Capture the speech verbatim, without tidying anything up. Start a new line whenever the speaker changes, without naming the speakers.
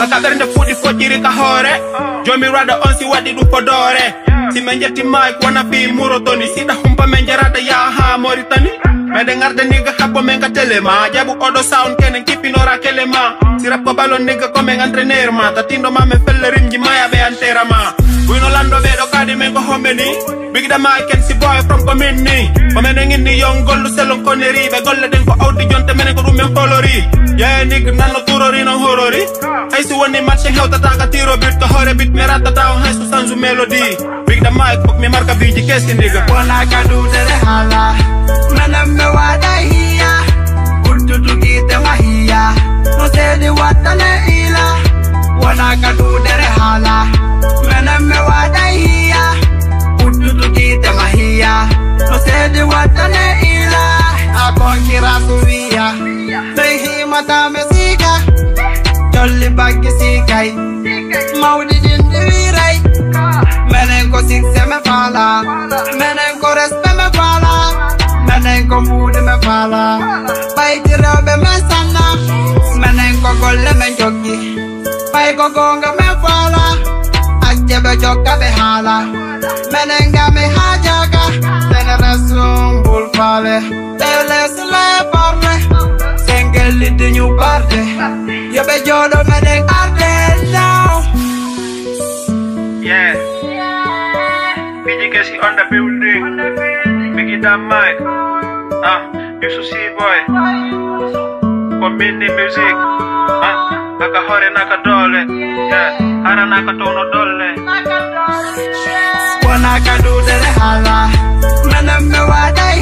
Kaka bernde fudi fojiri ka hore Jomi rada on si wadi du fodore Si menjeti mic wana fi murotoni Sida humpa menjarada ya ha moritani Mede ngarde nigga habbo menga telema Jabu odo sound kenen kipinora kelema Si rap ko balon nigga ko men entraîneur ma Tatindo ma me felle rimji maya be antera ma Wino lando be do kadi men ko homeni Big da ma ken si boy from komini Ko men ngini yon gollu selon koneri Be golle den ko awdi jonte men ko dum men folori Yeah nigga nano turori no horori Hay si woni match hewta taka tiro bit ko hore bit me rata taw hay su sanzu melody Big da mic fok mi marka biji keski nigga
Wana kadu dere hala Menam me wada hiya Kurtutu kite mahiya No sedi watane ila Wana kadu dere hala Menam me wada hiya Kurtutu kite mahiya No sedi watane ila Akon kira suwiya Tehi mata mesika Jolly bagi sikai Maudi dindi wirai Menen ko sikse me fala Menen ko respe me fala Menen ko mood me fala Bay tirabe me sana Menen ko golle me jogi Bay ko gonga me fala Ajebe jokka be hala Menen ga me hajaga Tene resum bul fale Tele sile parle Sengeli di new party Yobe jodo menen arde now
Yeah Biji kesi on the building Biggie that mic Ah, you should see boy Community music Ah, naka hore naka dole Yeah, hara naka tono dole
Wana kadu dere hala Menam me wada